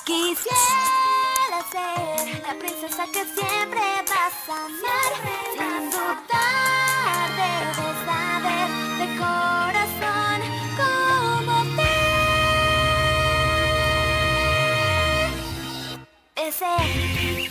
Quisiera ser la princesa que siempre vas a amar. Sin dudar, debes saber de corazón cómo te ser.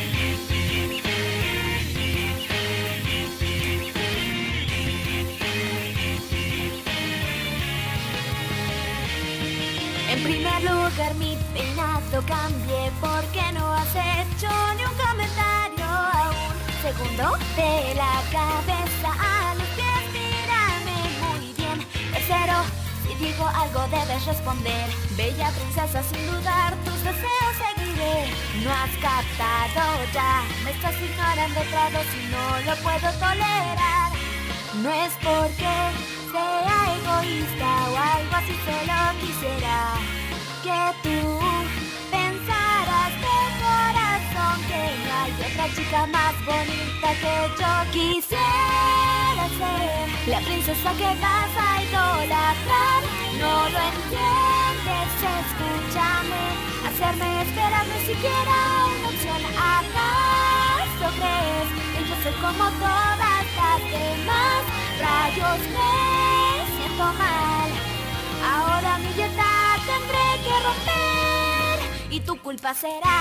En primer lugar, mi peinado cambié porque no has hecho ni un comentario aún. Segundo, de la cabeza a los pies, mírame muy bien. Tercero, si digo algo debes responder. Bella princesa, sin dudar, tus deseos seguiré. No has captado ya, me estás ignorando todo si no lo puedo tolerar. No es porque sea egoísta o algo así, solo quisiera que tú pensaras de corazón que no hay otra chica más bonita que yo. Quisiera ser la princesa que vas a idolatrar. No lo entiendes, escúchame, hacerme esperar ni siquiera una opción. ¿Acaso crees que yo soy como todas las demás? Rayos, me siento mal. Ahora mi dieta tendré que romper y tu culpa será.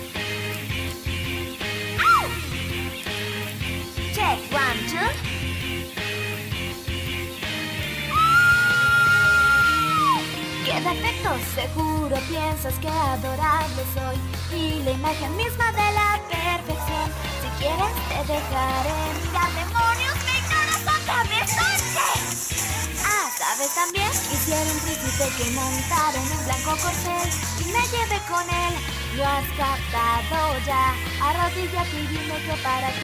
¡Au! Check, 1, 2. ¡Qué defecto! Seguro piensas que adorable soy y la imagen misma de la perfección. Si quieres te dejaré mirar, demonios, me ignoras otra vez. ¿Sabes también? Quisiera un príncipe que montara en un blanco corcel y me lleve con él. Lo has captado ya. Arrodíllate y dime que para ti